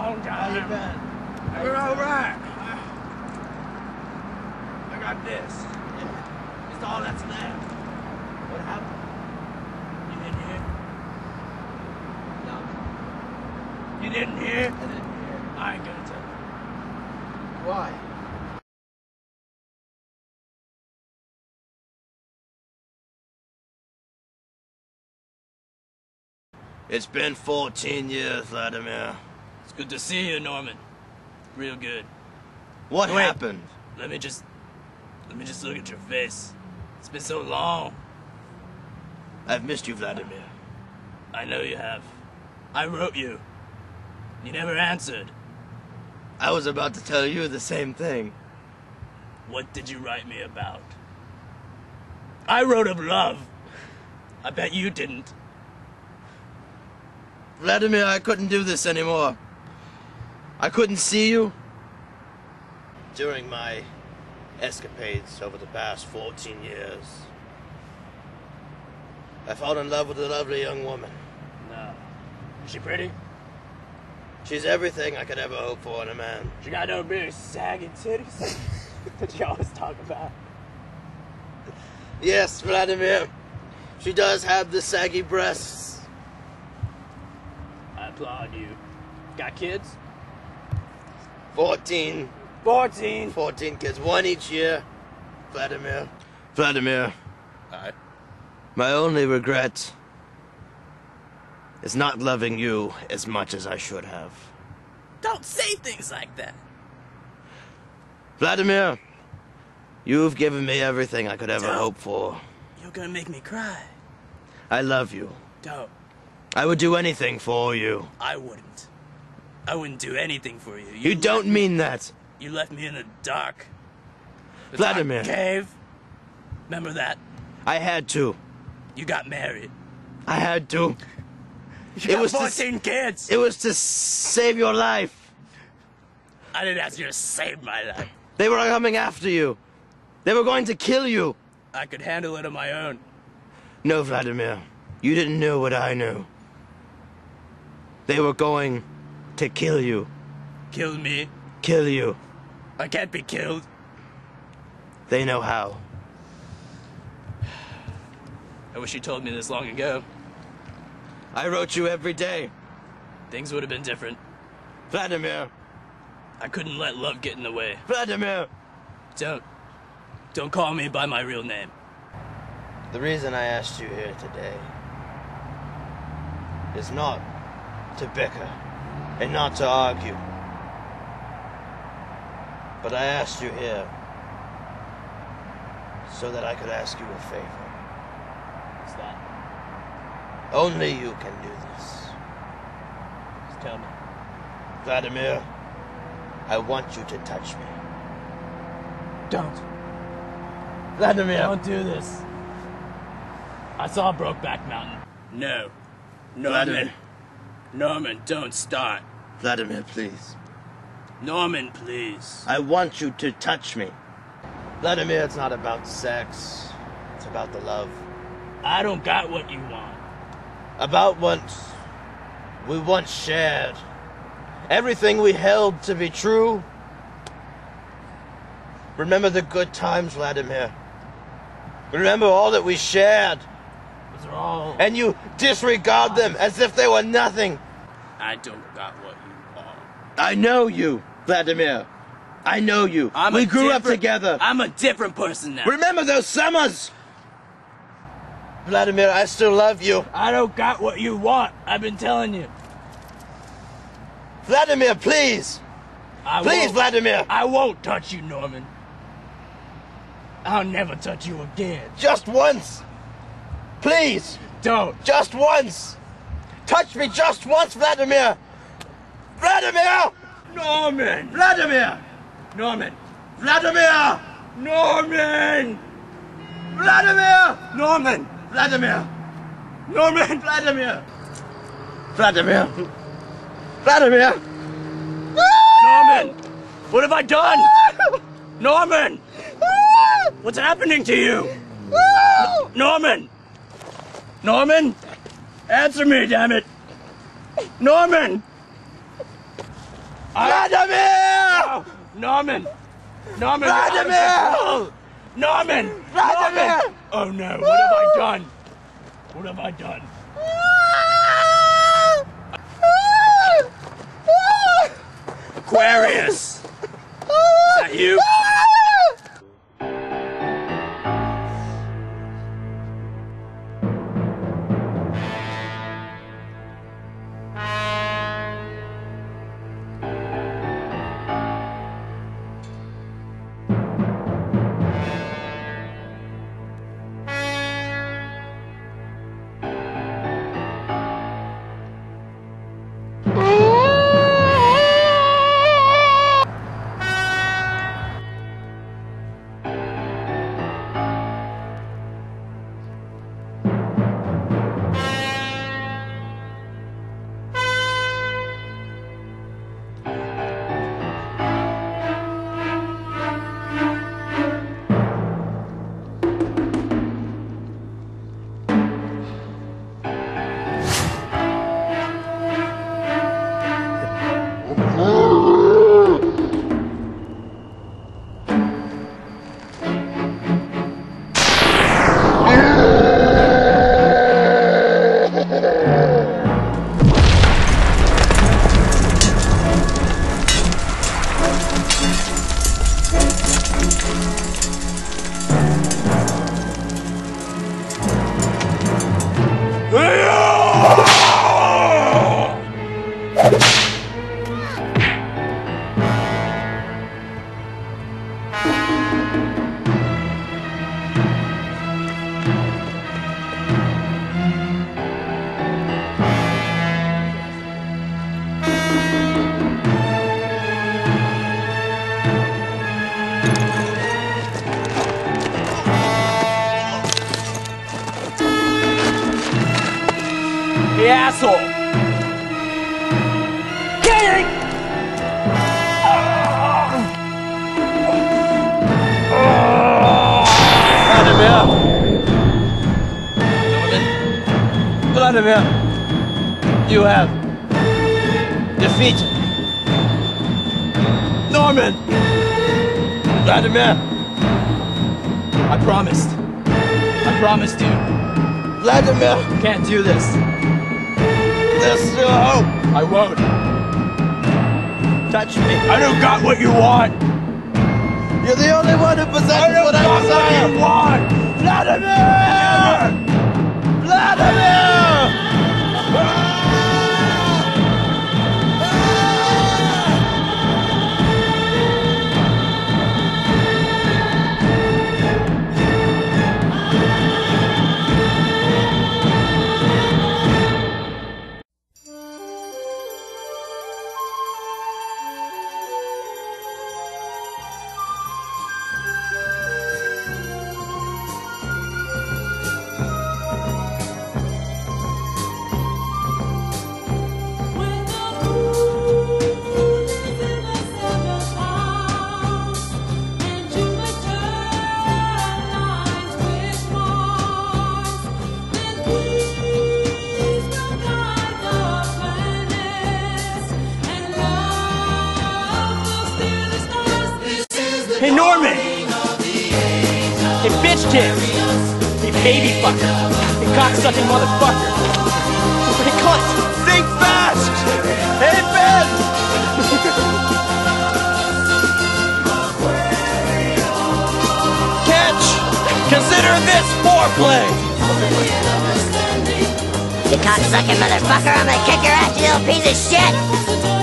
long time. How you been? We're all right. I got this. It's all that's left. What happened? You didn't hear? No. You didn't hear? I didn't hear. I ain't gonna tell you. Why? It's been 14 years, Vladimir. It's good to see you, Norman. Real good. What Wait. happened? Let me just look at your face. It's been so long. I've missed you, Vladimir. I know you have. I wrote you. You never answered. I was about to tell you the same thing. What did you write me about? I wrote of love. I bet you didn't. Vladimir, I couldn't do this anymore. I couldn't see you. During my escapades over the past 14 years, I fell in love with a lovely young woman. No. Is she pretty? She's everything I could ever hope for in a man. She got no big saggy titties that you always talk about. Yes, Vladimir. She does have the saggy breasts. I applaud you. Got kids? 14 kids, one each year. Vladimir. Vladimir. Aye. My only regret is not loving you as much as I should have. Don't say things like that. Vladimir, you've given me everything I could ever hope for. You're gonna make me cry. I love you. Don't. I would do anything for you. I wouldn't. I wouldn't do anything for you. You don't mean that. You left me in the dark. The Vladimir. dark cave. Remember that? I had to. You got married. I had to. You got 14 kids. It was to save your life. I didn't ask you to save my life. They were coming after you. They were going to kill you. I could handle it on my own. No, Vladimir. You didn't know what I knew. They were going to kill you. Kill me. Kill you. I can't be killed. They know how. I wish you told me this long ago. I wrote you every day. Things would have been different. Vladimir. I couldn't let love get in the way. Vladimir. Don't call me by my real name. The reason I asked you here today is not to bicker and not to argue. But I asked you here so that I could ask you a favor. What's that? Only you can do this. Just tell me. Vladimir, I want you to touch me. Don't. Vladimir. Don't do this. I saw Brokeback Mountain. No. Norman. Vladimir. Norman, don't start. Vladimir, please. Norman, please. I want you to touch me. Vladimir, it's not about sex. It's about the love. I don't got what you want. About what we once shared. Everything we held to be true. Remember the good times, Vladimir. Remember all that we shared. Those are all... And you disregard them as if they were nothing. I don't got what you want. I know you, Vladimir. I know you. We grew up together. I'm a different person now. Remember those summers? Vladimir, I still love you. I don't got what you want. I've been telling you. Vladimir, please. Please, Vladimir. I won't touch you, Norman. I'll never touch you again. Just once. Please. Don't. Just once. Touch me just once, Vladimir. Vladimir! Norman! Vladimir! Norman! Vladimir! Norman! Vladimir! Norman! Vladimir! Norman! Vladimir! Vladimir! Vladimir! Norman! What have I done? Norman! What's happening to you? Norman! Norman! Answer me, damn it! Norman! Vladamir! Norman! Norman! Vladamir! Norman! Vladamir! Norman! Oh no, what have I done? What have I done? Aquarius! Is that you? The asshole! Kidding! Vladimir! Vladimir! You have defeated Norman! Vladimir! I promised you. Vladimir! Can't do this. There's still hope. I won't. Touch me. I don't got what you want. You're the only one who possesses what I desire. What you want. Vladimir! Vladimir! Hey Norman! Hey bitch tits! Hey baby fucker! Hey cocksucking motherfucker! Hey cunt! Think fast! Hey Ben! Catch! Consider this foreplay! You cocksucking motherfucker, I'm gonna kick your ass, you little piece of shit!